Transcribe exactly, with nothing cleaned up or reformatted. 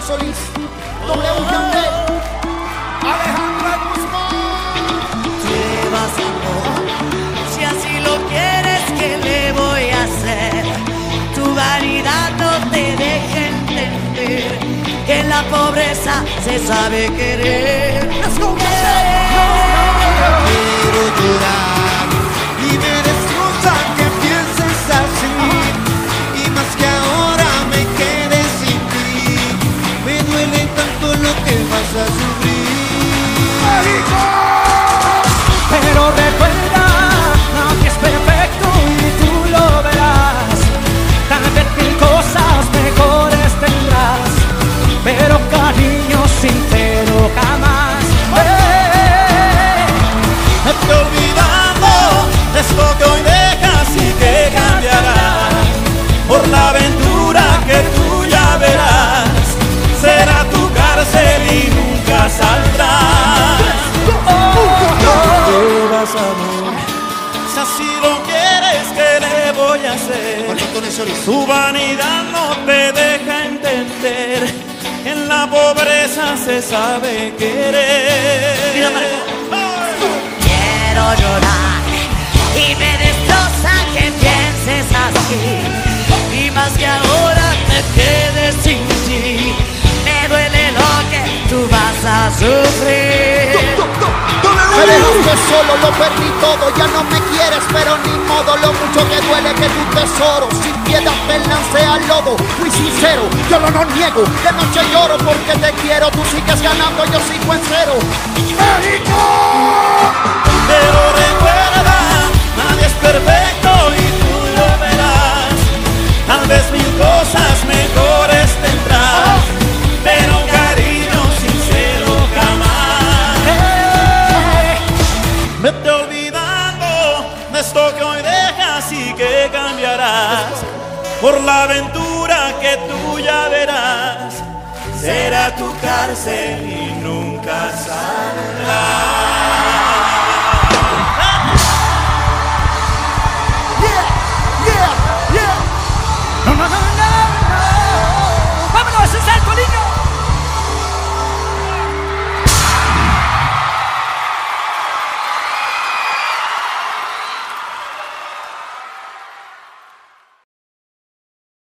Solís, W G D, Alejandra Guzmán. Llevas amor, si así lo quieres, ¿qué le voy a hacer? Tu vanidad no te deja entender que en la pobreza se sabe querer. Let's go, Quiero llorar y me destroza que pienses así. Y más que ahora me quede sin ti, me duele tanto lo que vas a sufrir. Pero recuerda, nadie es perfecto y tú lo verás. Tal vez mil cosas mejores tendrás, pero cariño sincero jamás. No te olvidando de esto que hoy dejas y que cambiarás. Por la aventura que tú ya verás, será tu cárcel y nunca saldrás. Llevas amor, si así lo quieres, ¿qué le voy a hacer? Tu vanidad no te deja entender que en la pobreza se sabe querer. Quiero llorar y me destroza que pienses así. Y más que ahora me quedes sin ti, me duele lo que tú vas a sufrir. Me dejaste solo, lo perdí todo, ya no me quieres, pero ni modo. Lo mucho que duele que tu tesoro sin piedad me lancé al lodo. Fui sincero, yo lo no niego, de noche lloro porque te quiero. Tú sigues ganando, yo sigo en cero. ¡México! Pero recuerda, nadie es perfecto y tú lo verás. Tal vez mil cosas mejores tendrás, pero cariño sincero jamás. Vete olvidando de esto que hoy dejas y que cambiarás. Por la aventura que tú ya verás, será tu cárcel y nunca saldrás.